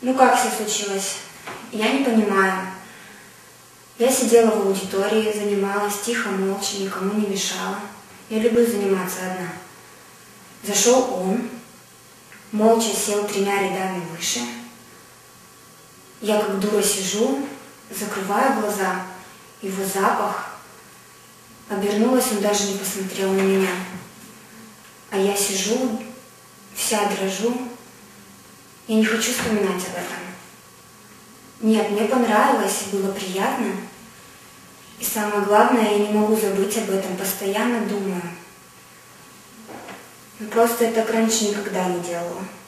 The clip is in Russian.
Ну как все случилось? Я не понимаю. Я сидела в аудитории, занималась тихо, молча, никому не мешала. Я люблю заниматься одна. Зашел он, молча сел 3 рядами выше. Я как дура сижу, закрываю глаза, его запах. Обернулась, он даже не посмотрел на меня. А я сижу, вся дрожу. Я не хочу вспоминать об этом. Нет, мне понравилось, было приятно. И самое главное, я не могу забыть об этом, постоянно думаю. Но просто я так раньше никогда не делала.